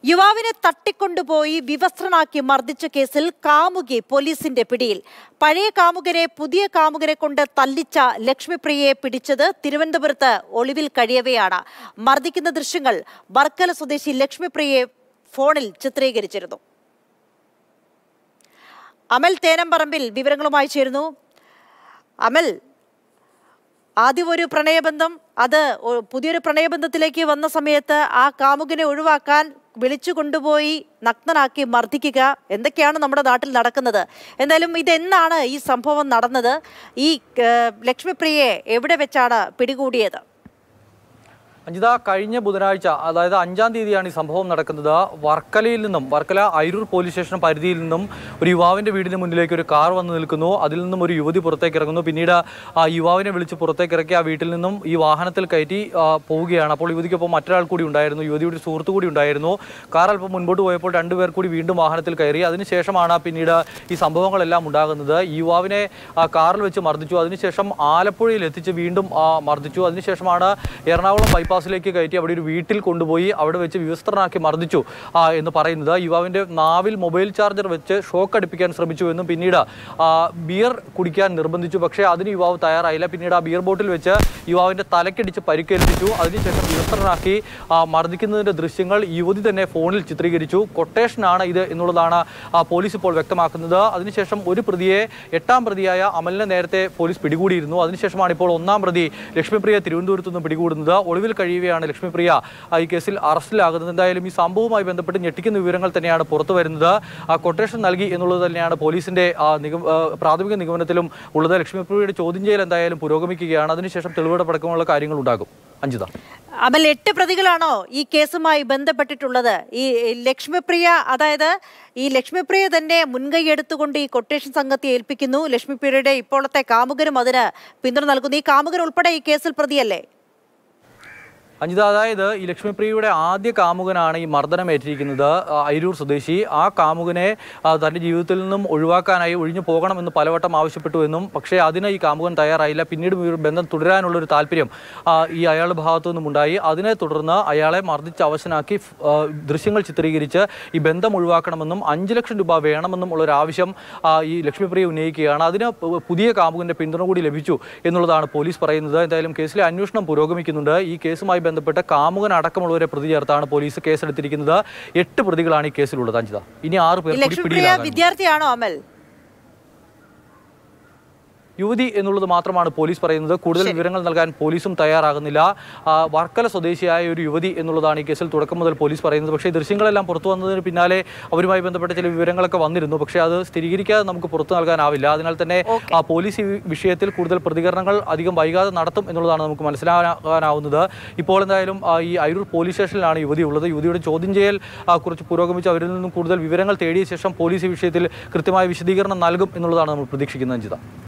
യുവാവിനെ തട്ടിക്കൊണ്ടുപോയി വിവസ്ത്രനാക്കി മർദ്ദിച്ച കേസിൽ കാമുകി പോലീസിന്റെ പിടിയിൽ. പഴയ കാമുകനെ പുതിയ കാമുകനെ കൊണ്ട് തല്ലിച്ച ലക്ഷ്മിപ്രിയയെ പിടിച്ചത് തിരുവനന്തപുരത്ത് ഒളിവിൽ കഴിയവെയാണ്. മർദ്ദിക്കുന്ന ദൃശ്യങ്ങൾ വർക്കല സ്വദേശി ലക്ഷ്മിപ്രിയയെ ഫോണിൽ ചിത്രീകരിച്ചിരുന്നു. അമൽ തേനംപറമ്പിൽ വിവരങ്ങളുമായി ചേരുന്നു. അമൽ, ആദ്യം ഒരു പ്രണയബന്ധം, അത് പുതിയൊരു പ്രണയബന്ധത്തിലേക്ക് വന്ന സമയത്ത് ആ കാമുകനെ ഒഴിവാക്കാൻ വിളിച്ചു കൊണ്ടുപോയി നഗ്നനാക്കി മർദ്ദിക്കുക, എന്തൊക്കെയാണ് നമ്മുടെ നാട്ടിൽ നടക്കുന്നത്? എന്തായാലും ഇതെന്നാണ് ഈ സംഭവം നടന്നത്? ഈ ലക്ഷ്മിപ്രിയയെ എവിടെ വെച്ചാണ് പിടികൂടിയത്? അഞ്ജിത, കഴിഞ്ഞ ബുധനാഴ്ച, അതായത് 5-ാം തീയതിയാണ് ഈ സംഭവം നടക്കുന്നത്. വർക്കല അയിരൂർ പോലീസ് സ്റ്റേഷൻ പരിധിയിൽ നിന്നും ഒരു യുവാവിൻ്റെ വീടിന് മുന്നിലേക്ക് ഒരു കാർ വന്ന് നിൽക്കുന്നു. അതിൽ നിന്നും ഒരു യുവതി പുറത്തേക്ക് ഇറങ്ങുന്നു. പിന്നീട് ആ യുവാവിനെ വിളിച്ച് പുറത്തേക്ക് ഇറക്കി ആ വീട്ടിൽ നിന്നും ഈ വാഹനത്തിൽ കയറ്റി പോവുകയാണ്. അപ്പോൾ യുവതിക്കൊപ്പം മറ്റൊരാൾ കൂടി ഉണ്ടായിരുന്നു, യുവതിയുടെ സുഹൃത്തു കൂടി ഉണ്ടായിരുന്നു. കാർ അല്പം മുൻപോട്ട് പോയപ്പോൾ രണ്ടുപേർ കൂടി വീണ്ടും വാഹനത്തിൽ കയറി. അതിനുശേഷമാണ് പിന്നീട് ഈ സംഭവങ്ങളെല്ലാം ഉണ്ടാകുന്നത്. ഈ യുവാവിനെ കാറിൽ വെച്ച് മർദ്ദിച്ചു. അതിനുശേഷം ആലപ്പുഴയിൽ എത്തിച്ച് വീണ്ടും മർദ്ദിച്ചു. അതിനുശേഷമാണ് എറണാകുളം ബൈപ്പാസിലേക്ക് കയറ്റി അവിടെ ഒരു വീട്ടിൽ കൊണ്ടുപോയി അവിടെ വെച്ച് വിവസ്ത്രനാക്കി മർദ്ദിച്ചു എന്ന് പറയുന്നത്. യുവാവിൻ്റെ നാവിൽ മൊബൈൽ ചാർജർ വെച്ച് ഷോക്ക് അടുപ്പിക്കാൻ ശ്രമിച്ചു എന്നും പിന്നീട് ബിയർ കുടിക്കാൻ നിർബന്ധിച്ചു. പക്ഷേ അതിന് യുവാവ് തയ്യാറായില്ല. പിന്നീട് ആ ബിയർ ബോട്ടിൽ വെച്ച് യുവാവിൻ്റെ തലക്കടിച്ച് പരിക്കേൽപ്പിച്ചു. അതിനുശേഷം വിവസ്ത്രനാക്കി മർദ്ദിക്കുന്നതിൻ്റെ ദൃശ്യങ്ങൾ യുവതി തന്നെ ഫോണിൽ ചിത്രീകരിച്ചു. കൊട്ടേഷനാണ് ഇത് എന്നുള്ളതാണ് പോലീസ് ഇപ്പോൾ വ്യക്തമാക്കുന്നത്. അതിനുശേഷം ഒരു പ്രതിയെ, 8-ാം പ്രതിയായ അമലിനെ നേരത്തെ പോലീസ് പിടികൂടിയിരുന്നു. അതിനുശേഷമാണ് ഇപ്പോൾ 1-ാം പ്രതി ലക്ഷ്മിപ്രിയ തിരുവനന്തപുരത്ത് നിന്ന് പിടികൂടുന്നത്. ഒളിവിൽ കഴിയുകയാണ് ലക്ഷ്മിപ്രിയ ഈ കേസിൽ അറസ്റ്റിലാകുന്നത്. എന്തായാലും ഈ സംഭവവുമായി ബന്ധപ്പെട്ട് ഞെട്ടിക്കുന്ന വിവരങ്ങൾ തന്നെയാണ് പുറത്തു വരുന്നത്. കൊട്ടേഷൻ നൽകി എന്നുള്ളത് തന്നെയാണ് പോലീസിന്റെ പ്രാഥമിക നിഗമനത്തിലും ഉള്ളത്. ലക്ഷ്മിപ്രിയയുടെ ചോദ്യം ചെയ്യൽ എന്തായാലും പുരോഗമിക്കുകയാണ്. അതിനുശേഷം തെളിവെടുപ്പടക്കമുള്ള കാര്യങ്ങൾ ഉണ്ടാകും. അഞ്ജിത, അമൽ, 8 പ്രതികളാണോ ഈ കേസുമായി ബന്ധപ്പെട്ടിട്ടുള്ളത്? ഈ ലക്ഷ്മിപ്രിയ, അതായത് ഈ ലക്ഷ്മിപ്രിയ തന്നെ മുൻകൈ എടുത്തുകൊണ്ട് ഈ കൊട്ടേഷൻ സംഘത്തെ ഏൽപ്പിക്കുന്നു. ലക്ഷ്മിപ്രിയയുടെ ഇപ്പോഴത്തെ കാമുകനും അതിന് പിന്തുണ നൽകുന്നു. ഈ കാമുകൻ ഉൾപ്പെടെ ഈ കേസിൽ പ്രതിയല്ലേ? അഞ്ജിത, അതായത് ഈ ലക്ഷ്മിപ്രിയയുടെ ആദ്യ കാമുകനാണ് ഈ മർദ്ദനം ഏറ്റിരിക്കുന്നത്, അയിരൂർ സ്വദേശി. ആ കാമുകനെ തൻ്റെ ജീവിതത്തിൽ നിന്നും ഒഴിവാക്കാനായി ഒഴിഞ്ഞു പോകണമെന്ന് പലവട്ടം ആവശ്യപ്പെട്ടു എന്നും പക്ഷേ അതിന് ഈ കാമുകൻ തയ്യാറായില്ല. പിന്നീട് ബന്ധം തുടരാനുള്ളൊരു താല്പര്യം ഈ അയാളുടെ ഭാഗത്തു നിന്നും ഉണ്ടായി. അതിനെ തുടർന്ന് അയാളെ മർദ്ദിച്ച് അവശനാക്കി ദൃശ്യങ്ങൾ ചിത്രീകരിച്ച് ഈ ബന്ധം ഒഴിവാക്കണമെന്നും 5 ലക്ഷം രൂപ വേണമെന്നും ഉള്ളൊരാവശ്യം ഈ ലക്ഷ്മിപ്രിയ ഉന്നയിക്കുകയാണ്. അതിന് പുതിയ കാമുകൻ്റെ പിന്തുണ കൂടി ലഭിച്ചു എന്നുള്ളതാണ് പോലീസ് പറയുന്നത്. എന്തായാലും കേസിലെ അന്വേഷണം പുരോഗമിക്കുന്നുണ്ട്. ഈ കേസുമായി ബന്ധപ്പെട്ട കാമുകൻ അടക്കമുള്ളവരെ പ്രതി ചേർത്താണ് പോലീസ് കേസെടുത്തിരിക്കുന്നത്. 8 പ്രതികളാണ് ഈ കേസിലുള്ളത്. അഞ്ജിത, ഇനി 6 പേർ കൂടി പിടിയിലാകും. വിദ്യാർത്ഥിയാണോ അമൽ? യുവതി എന്നുള്ളത് മാത്രമാണ് പോലീസ് പറയുന്നത്. കൂടുതൽ വിവരങ്ങൾ നൽകാൻ പോലീസും തയ്യാറാകുന്നില്ല. വർക്കല സ്വദേശിയായ ഒരു യുവതി എന്നുള്ളതാണ് ഈ കേസിൽ തുടക്കം മുതൽ പോലീസ് പറയുന്നത്. പക്ഷേ ദൃശ്യങ്ങളെല്ലാം പുറത്തു വന്നതിന് പിന്നാലെ അവരുമായി ബന്ധപ്പെട്ട ചില വിവരങ്ങളൊക്കെ വന്നിരുന്നു. പക്ഷേ അത് സ്ഥിരീകരിക്കാതെ നമുക്ക് പുറത്തു നൽകാനാവില്ല. അതിനാൽ തന്നെ പോലീസ് ഈ വിഷയത്തിൽ കൂടുതൽ പ്രതികരണങ്ങൾ അധികം വൈകാതെ നടത്തും എന്നുള്ളതാണ് നമുക്ക് മനസ്സിലാകാനാവുന്നത്. ഇപ്പോൾ എന്തായാലും ഈ അയിരൂർ പോലീസ് സ്റ്റേഷനിലാണ് യുവതി ഉള്ളത്. യുവതിയുടെ ചോദ്യം ചെയ്യൽ കുറിച്ച് പുരോഗമിച്ച് അവരിൽ നിന്നും കൂടുതൽ വിവരങ്ങൾ തേടിയ ശേഷം പോലീസ് ഈ വിഷയത്തിൽ കൃത്യമായ വിശദീകരണം നൽകും എന്നുള്ളതാണ് നമ്മൾ പ്രതീക്ഷിക്കുന്നത്. അഞ്ജിത.